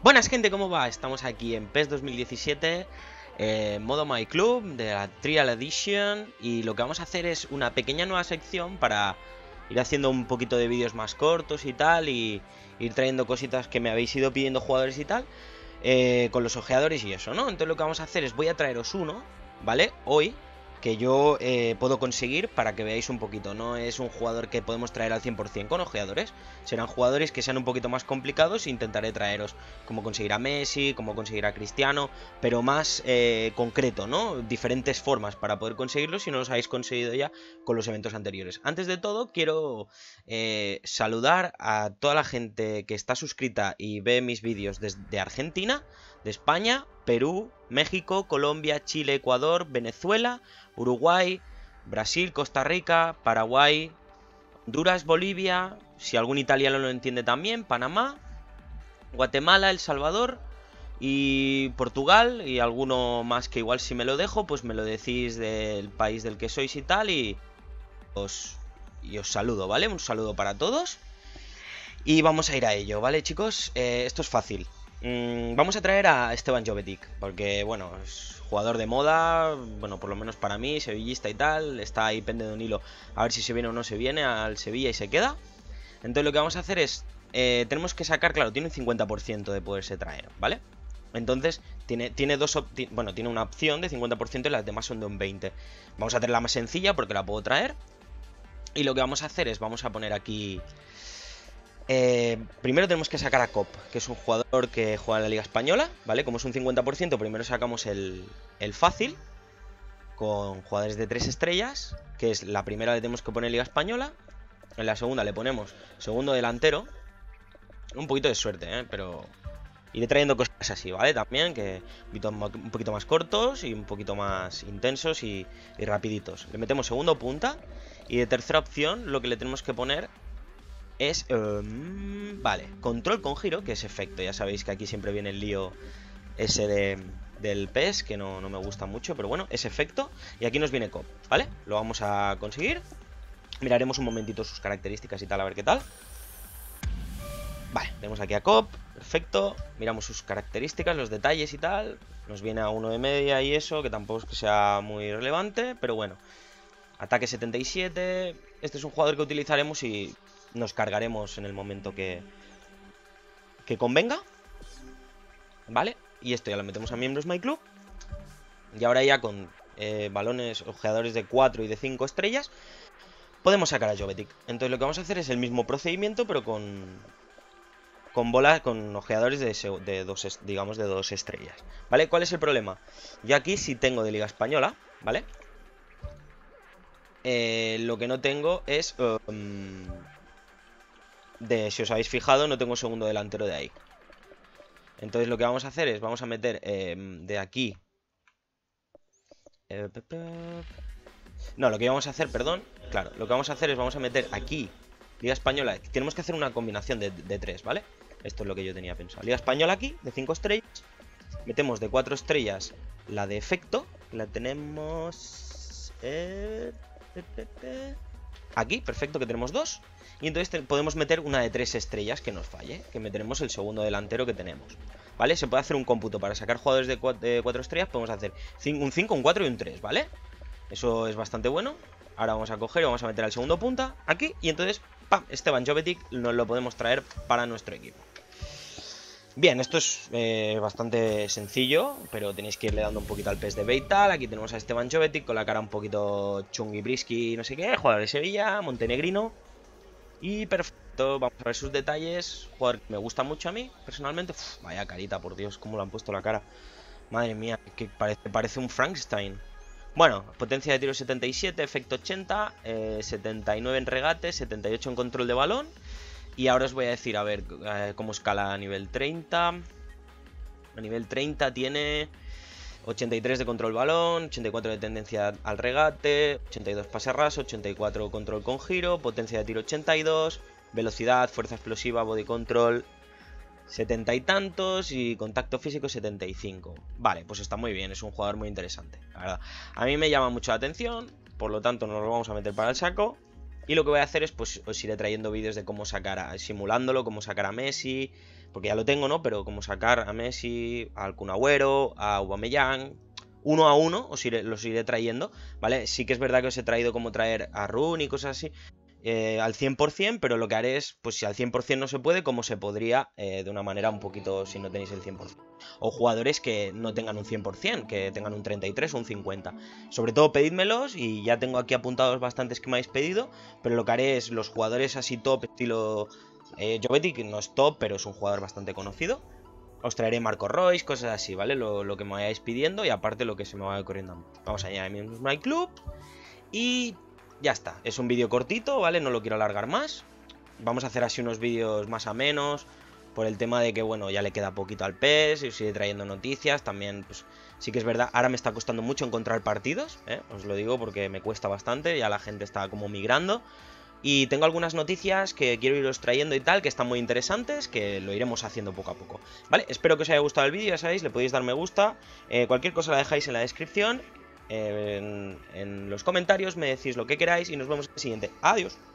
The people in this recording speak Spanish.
Buenas gente, ¿cómo va? Estamos aquí en PES 2017, modo My Club de la Trial Edition, y lo que vamos a hacer es una pequeña nueva sección para ir haciendo un poquito de vídeos más cortos y tal, y ir trayendo cositas que me habéis ido pidiendo jugadores y tal, con los ojeadores y eso, ¿no? Entonces lo que vamos a hacer es voy a traeros uno, ¿vale? Hoy, que yo puedo conseguir para que veáis un poquito. No es un jugador que podemos traer al 100% con ojeadores. Serán jugadores que sean un poquito más complicados. Intentaré traeros cómo conseguir a Messi, cómo conseguir a Cristiano, pero más concreto, ¿no? Diferentes formas para poder conseguirlo si no los habéis conseguido ya con los eventos anteriores. Antes de todo, quiero saludar a toda la gente que está suscrita y ve mis vídeos desde Argentina, de España, Perú, México, Colombia, Chile, Ecuador, Venezuela, Uruguay, Brasil, Costa Rica, Paraguay, Honduras, Bolivia, si algún italiano lo entiende también, Panamá, Guatemala, El Salvador y Portugal, y alguno más que igual si me lo dejo, pues me lo decís del país del que sois y tal, y os saludo, ¿vale? Un saludo para todos. Y vamos a ir a ello, ¿vale, chicos? Esto es fácil. Vamos a traer a Esteban Jovetic, porque, bueno, es jugador de moda, bueno, por lo menos para mí, sevillista y tal, está ahí pende de un hilo, a ver si se viene o no se viene al Sevilla y se queda. Entonces lo que vamos a hacer es, tenemos que sacar, claro, tiene un 50% de poderse traer, ¿vale? Entonces, tiene una opción de 50% y las demás son de un 20%. Vamos a hacer la más sencilla porque la puedo traer. Y lo que vamos a hacer es, vamos a poner aquí... primero tenemos que sacar a Cop, que es un jugador que juega en la Liga Española, ¿vale? Como es un 50%, primero sacamos el fácil, con jugadores de 3 estrellas, que es la primera que tenemos que poner en Liga Española. En la segunda le ponemos segundo delantero. Un poquito de suerte, pero iré trayendo cosas así, ¿vale? También, que un poquito más cortos y un poquito más intensos y rapiditos. Le metemos segundo punta, y de tercera opción lo que le tenemos que poner es, vale, control con giro, que es efecto. Ya sabéis que aquí siempre viene el lío ese del PES, que no me gusta mucho, pero bueno, es efecto. Y aquí nos viene Cop, ¿vale? Lo vamos a conseguir. Miraremos un momentito sus características y tal, a ver qué tal. Vale, tenemos aquí a Cop, perfecto. Miramos sus características, los detalles y tal. Nos viene a 1 de media y eso, que tampoco es que sea muy relevante, pero bueno. Ataque 77. Este es un jugador que utilizaremos y nos cargaremos en el momento que convenga, ¿vale? Y esto ya lo metemos a miembros My Club. Y ahora ya con balones, ojeadores de 4 y de 5 estrellas, podemos sacar a Jovetic. Entonces lo que vamos a hacer es el mismo procedimiento, pero con bolas, con ojeadores de 2 estrellas, ¿vale? ¿Cuál es el problema? Yo aquí sí tengo de Liga Española, ¿vale? Lo que no tengo es... si os habéis fijado, no tengo segundo delantero de ahí. Entonces lo que vamos a hacer es, vamos a meter de aquí... no, lo que vamos a hacer, perdón. Claro, lo que vamos a hacer es, vamos a meter aquí Liga Española. Tenemos que hacer una combinación de 3, ¿vale? Esto es lo que yo tenía pensado. Liga Española aquí, de 5 estrellas. Metemos de 4 estrellas la de efecto. La tenemos... aquí, perfecto, que tenemos 2. Y entonces podemos meter una de 3 estrellas que nos falle, que meteremos el segundo delantero que tenemos, ¿vale? Se puede hacer un cómputo para sacar jugadores de 4 estrellas. Podemos hacer un 5, un 4 y un 3, ¿vale? Eso es bastante bueno. Ahora vamos a coger y vamos a meter al segundo punta aquí. Y entonces, ¡pam! Esteban Jovetic nos lo podemos traer para nuestro equipo. Bien, esto es bastante sencillo, pero tenéis que irle dando un poquito al PES de bait tal. Aquí tenemos a Esteban Jovetic con la cara un poquito chungui brisky, no sé qué. Jugador de Sevilla, montenegrino. Y perfecto, vamos a ver sus detalles. Jugador que me gusta mucho a mí, personalmente. Uf, vaya carita, por Dios, cómo le han puesto la cara. Madre mía, que parece un Frankenstein. Bueno, potencia de tiro 77, efecto 80, 79 en regate, 78 en control de balón. Y ahora os voy a decir, a ver, cómo escala a nivel 30. A nivel 30 tiene 83 de control balón, 84 de tendencia al regate, 82 pase raso, 84 control con giro, potencia de tiro 82, velocidad, fuerza explosiva, body control 70 y tantos y contacto físico 75. Vale, pues está muy bien, es un jugador muy interesante, la verdad. A mí me llama mucho la atención, por lo tanto nos lo vamos a meter para el saco. Y lo que voy a hacer es, pues, os iré trayendo vídeos de cómo sacar simulándolo, cómo sacar a Messi, porque ya lo tengo, ¿no? Pero como sacar a Messi, al Kun Agüero, a Aubameyang, uno a uno los iré trayendo, ¿vale? Sí que es verdad que os he traído como traer a Rooney y cosas así, al 100%, pero lo que haré es, pues si al 100% no se puede, como se podría de una manera un poquito si no tenéis el 100%. O jugadores que no tengan un 100%, que tengan un 33 o un 50. Sobre todo pedídmelos y ya tengo aquí apuntados bastantes que me habéis pedido, pero lo que haré es los jugadores así top, estilo Jovetic, no es top, pero es un jugador bastante conocido. Os traeré Marco Reus, cosas así, ¿vale? Lo que me vayáis pidiendo y aparte lo que se me vaya ocurriendo. Vamos a añadir miembros My Club y ya está. Es un vídeo cortito, ¿vale? No lo quiero alargar más. Vamos a hacer así unos vídeos más a menos por el tema de que, bueno, ya le queda poquito al PES y os iré trayendo noticias. También, pues sí que es verdad, ahora me está costando mucho encontrar partidos, ¿eh? Os lo digo porque me cuesta bastante, ya la gente está como migrando. Y tengo algunas noticias que quiero iros trayendo y tal, que están muy interesantes, que lo iremos haciendo poco a poco. ¿Vale? Espero que os haya gustado el vídeo, ya sabéis, le podéis dar me gusta. Cualquier cosa la dejáis en la descripción. En los comentarios me decís lo que queráis y nos vemos en el siguiente. Adiós.